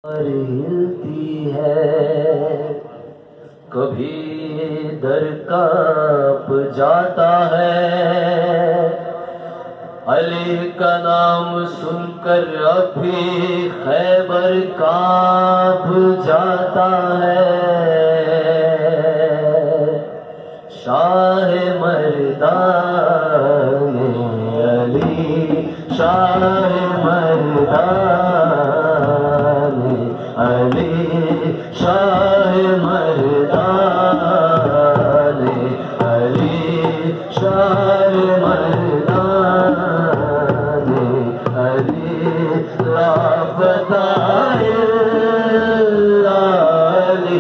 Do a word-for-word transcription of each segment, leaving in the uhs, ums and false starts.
हिलती है, कभी दर कांप जाता है। अली का नाम सुनकर अभी खैबर कांप जाता है। शाह मर्दान अली, शाह मर्दान अली, शाह मर्दान अली, शाह मर्दान अली, लापताए अली,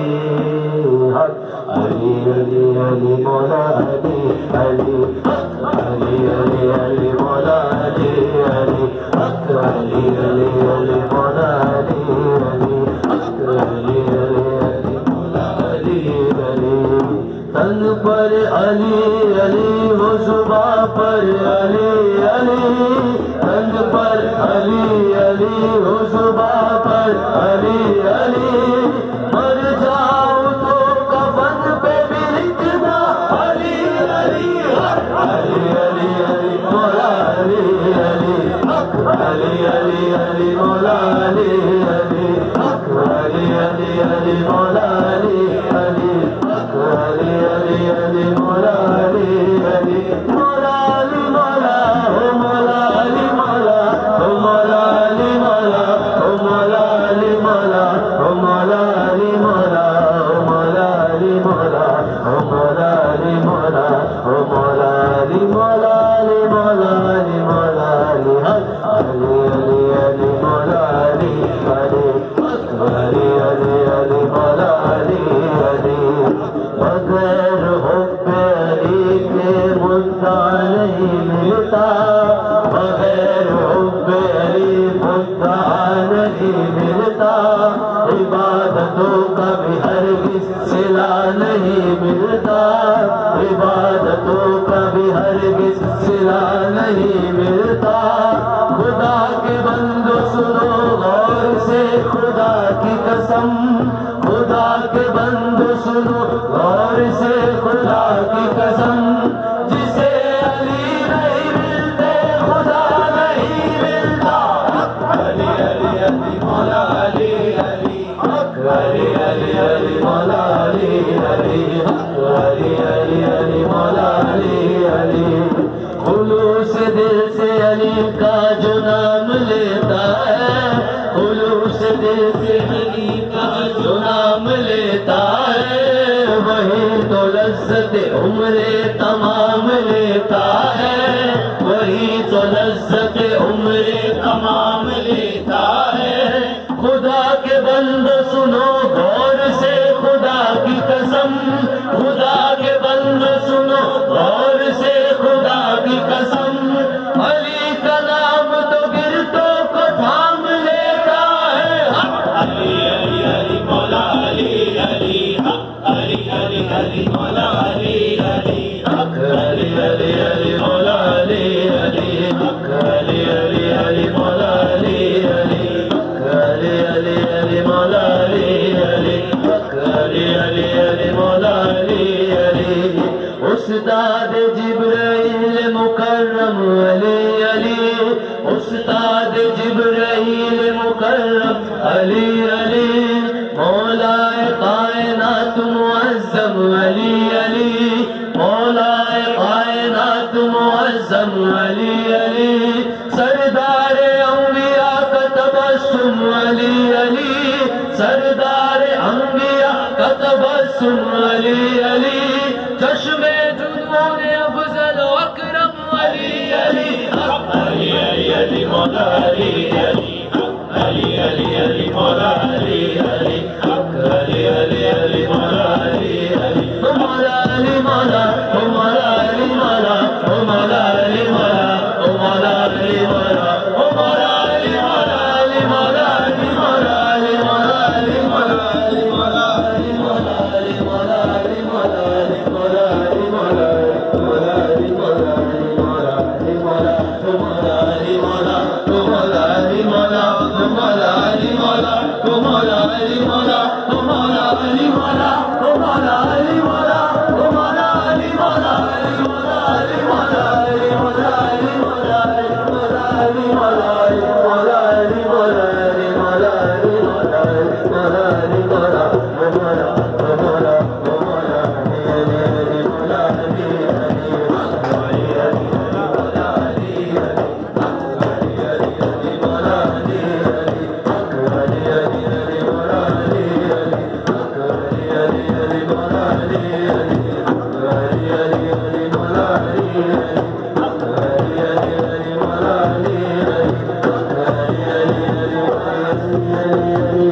अली अली अली मौला अली अली, अली अली अली मौला अली अली, अली अली अली मौला अली अली, अली अली अली मौला अली अली। तन पर अली अली हो जुबां पर अली अली, तन पर अली अली हो जुबां पर अली अली। मर जाओ तो कफन पे भी लिखना अली अली, अली अली अली मौला अली अली, अली अली अली मौला अली अली, अली अली अली मौला अली अली, अली अली अली मौला अली अली। मौला अली मौला हो मौला अली मौला, हो मौला अली मौला, हो मौला अली मौला, हो मौला अली मौला, हो मौला अली मौला, हो मौला अली मौला, हो मौला अली मौला अली मौला अली मौला अली, अली अली अली मौला अली अली, अली अली अली मौला अली अली। बगैर हुब्बे अली के मुद्दा नहीं मिलता, बगैर हुब्बे अली मुद्दा नहीं मिलता। इबादतों का भी हरगिज़ सिला नहीं मिलता, इबादतों का भी हरगिज़ सिला नहीं मिलता। खुदा के बंदो सुनो गौर से खुदा की कसम, खुदा के बंदो सुनो गौर से खुदा की कसम। जिसे अली नहीं मिलते खुदा नहीं मिलता। अली अली अली मौला अली अली, अली अली अली मौला अली अली, अली अली अली मौला अली अली। खुलूस दिल से अली का जो नाम लेता है, खुलूस दिल से अली का जो नाम लेता है, वही तो लज्जत उम्रे तमाम लेता है, वही तो लज्जत उम्रे तमाम लेता है। खुदा के बंदो सुनो गौर से खुदा की कसम, खुदा के बंदो सुनो गौर से खुदा की कसम। अली का नाम तो गिरतों को थाम लेता है। अली अली अली मौला अली अली, अली अली अली मौला अली अली, अली अली अली मौला अली अली, अली अली अली मौला अली अली, अली अली अली मौला अली अली, अली अली अली मौला अली अली। उस्ताद जिब्राइल मुकर्रम अली अली, उस्ताद जिब्राइल मुकर्रम अली अली। मौलाए कायनात मुअज़्ज़म अली अली, मौलाए कायनात मुअज़्ज़म अली अली। सरदारे अंबिया का तबस्सुम अली अली, सरदारे अंबिया का तबस्सुम अली अली। चश्मे जुनून अफज़ल अकरम अली अली, अली अली अली मौला अली अली, अली अली अली मौला अली अली, अली अली अली मौला अली अली। मौला अली मौला, ओ मौला अली मौला, ओ मौला अली मौला, ओ मौला अली मौला, ओ मौला अली मौला, अली मौला अली मौला, अली मौला अली मौला, अली मौला अली मौला, अली मौला अली मौला, अली मौला अली मौला, मौला अली मौला, अली मौला अली मौला, ओ मौला अली मौला, ओ मौला अली मौला, ओ मौला अली मौला। अली मौला ओ मौला अली मौला ओ मौला अली मौला ओ मौला अली मौला अली मौला अली मौला अली मौला अली मौला अली मौला अली मौला अली मौला अली मौला अली मौला अली मौला अली मौला अली मौला ओ मौला ओ मौला ओ मौला अली अली अली मौला अली अली अली अली मौला अली अली मौला अली अली अली अली मौला अली अली अली अली मौला अली अली अली अली अली मौला अली अली अली अली मौला अली अली अली अली अली मौला अली अली